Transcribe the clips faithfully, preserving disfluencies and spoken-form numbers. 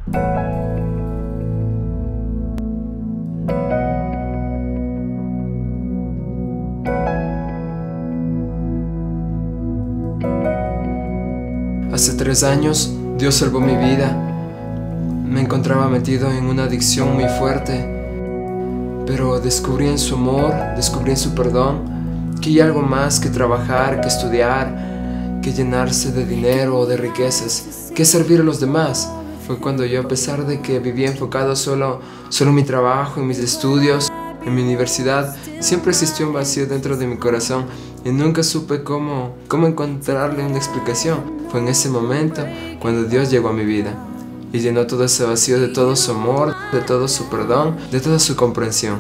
Hace tres años, Dios salvó mi vida. Me encontraba metido en una adicción muy fuerte, pero descubrí en su amor, descubrí en su perdón, que hay algo más que trabajar, que estudiar, que llenarse de dinero o de riquezas, que servir a los demás. Fue cuando yo, a pesar de que vivía enfocado solo, solo en mi trabajo, en mis estudios, en mi universidad, siempre existió un vacío dentro de mi corazón y nunca supe cómo, cómo encontrarle una explicación. Fue en ese momento cuando Dios llegó a mi vida y llenó todo ese vacío de todo su amor, de todo su perdón, de toda su comprensión.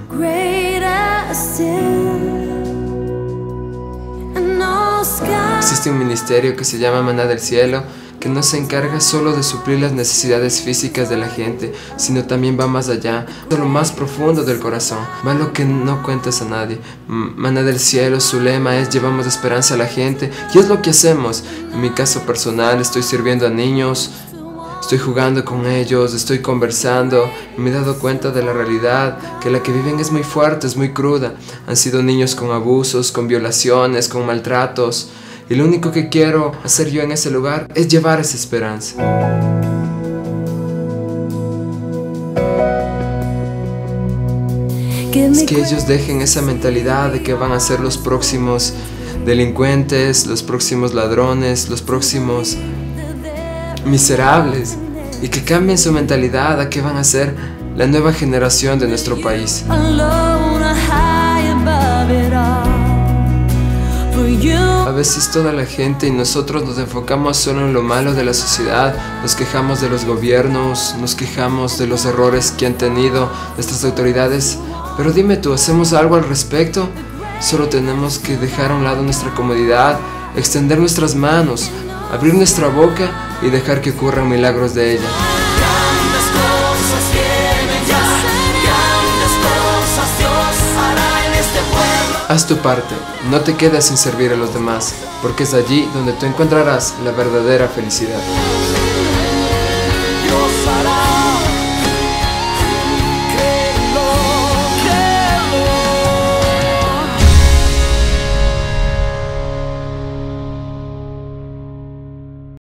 Existe un ministerio que se llama Maná del Cielo, que no se encarga solo de suplir las necesidades físicas de la gente, sino también va más allá, a lo más profundo del corazón, va a lo que no cuentas a nadie. Maná del Cielo, su lema es: llevamos esperanza a la gente, y es lo que hacemos. En mi caso personal, estoy sirviendo a niños, estoy jugando con ellos, estoy conversando, y me he dado cuenta de la realidad, que la que viven es muy fuerte, es muy cruda. Han sido niños con abusos, con violaciones, con maltratos, y lo único que quiero hacer yo en ese lugar es llevar esa esperanza. Es que ellos dejen esa mentalidad de que van a ser los próximos delincuentes, los próximos ladrones, los próximos miserables, y que cambien su mentalidad a que van a ser la nueva generación de nuestro país. A veces toda la gente y nosotros nos enfocamos solo en lo malo de la sociedad, nos quejamos de los gobiernos, nos quejamos de los errores que han tenido nuestras autoridades, pero dime tú, ¿hacemos algo al respecto? Solo tenemos que dejar a un lado nuestra comodidad, extender nuestras manos, abrir nuestra boca y dejar que ocurran milagros de ella. Haz tu parte, no te quedes sin servir a los demás, porque es allí donde tú encontrarás la verdadera felicidad.